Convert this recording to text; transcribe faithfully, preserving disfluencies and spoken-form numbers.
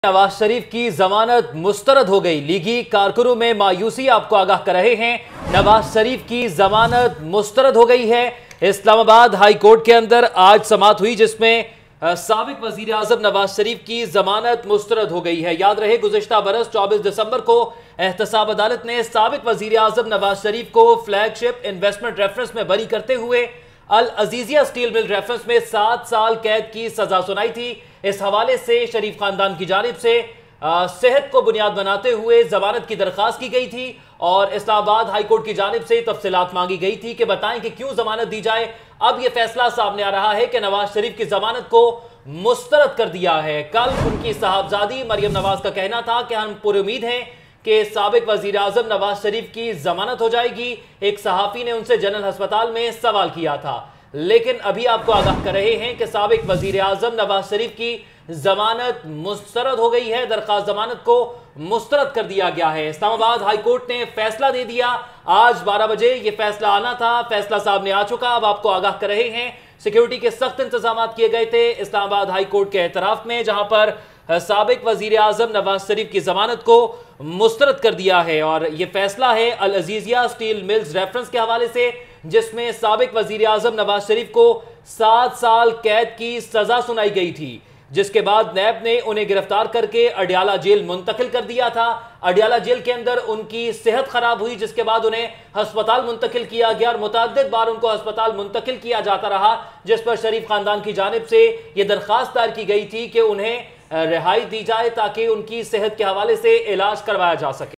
نواز شریف کی ضمانت مسترد ہو گئی، لیگی کارکنوں میں مایوسی آپ کو آگاہ کر رہے ہیں۔ نواز شریف کی ضمانت مسترد ہو گئی ہے۔ اسلام آباد ہائی کورٹ کے اندر آج سماعت ہوئی جس میں سابق وزیر اعظم نواز شریف کی ضمانت مسترد ہو گئی ہے۔ یاد رہے گزشتہ برس چوبیس دسمبر کو احتساب عدالت نے سابق وزیر اعظم نواز شریف کو فلیگ شپ انویسٹمنٹ ریفرنس میں بری کرتے ہوئے العزیزیہ سٹیل مل ریفرنس میں سات سال قید کی سزا سنائی تھی۔ اس حوالے سے شریف خاندان کی جانب سے صحت کو بنیاد بناتے ہوئے ضمانت کی درخواست کی گئی تھی اور اسلام آباد ہائی کورٹ کی جانب سے تفصیلات مانگی گئی تھی کہ بتائیں کہ کیوں ضمانت دی جائے۔ اب یہ فیصلہ سامنے آ رہا ہے کہ نواز شریف کی ضمانت کو مسترد کر دیا ہے۔ کل ان کی صاحبزادی مریم نواز کا کہنا تھا کہ ہم پر امید ہیں کہ سابق وزیر اعظم نواز شریف کی ضمانت ہو جائے گی۔ ایک صحافی نے ان سے جنرل ہسپتال میں سوال کیا تھا، لیکن ابھی آپ کو آگاہ کر رہے ہیں کہ سابق وزیر اعظم نواز شریف کی ضمانت مسترد ہو گئی ہے۔ درخواست ضمانت کو مسترد کر دیا گیا ہے۔ اسلام آباد ہائی کورٹ نے فیصلہ دے دیا۔ آج بارہ بجے یہ فیصلہ آنا تھا، فیصلہ سامنے آ چکا۔ اب آپ کو آگاہ کر رہے ہیں سیکیورٹی کے سخت انتظامات کیے گئے تھے اسلام آباد ہائی کورٹ کے اعتراف میں، جہاں پر سابق وزیر اعظم نواز شریف کی ضمانت کو مسترد کر دیا ہے۔ اور یہ فیصلہ ہے العزیزیہ سٹیل ملز ریفرنس کے حوالے سے، جس میں سابق وزیر اعظم نواز شریف کو سات سال قید کی سزا سنائی گئی تھی، جس کے بعد نیب نے انہیں گرفتار کر کے اڈیالہ جیل منتقل کر دیا تھا۔ اڈیالہ جیل کے اندر ان کی صحت خراب ہوئی، جس کے بعد انہیں ہسپتال منتقل کیا گیا اور متعدد بار ان کو ہسپتال منتقل کیا جاتا رہا، جس پر شریف خاندان کی جانب سے یہ درخواست دائر کی گئی تھی کہ انہیں رہائی دی جائے تاکہ ان کی صحت کے حوالے سے علاج کروایا جا سکے۔